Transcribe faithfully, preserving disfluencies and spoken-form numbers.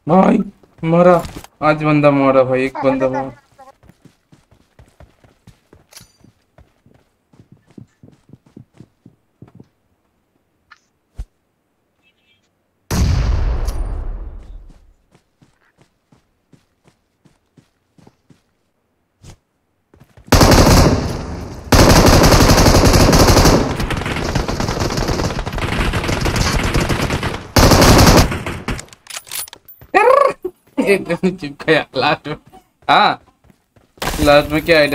भाई मरा। आज बंदा मारा भाई, एक बंदा मारा। एकदम चिपकाया लास्ट में। हाँ लास्ट में क्या आइडिया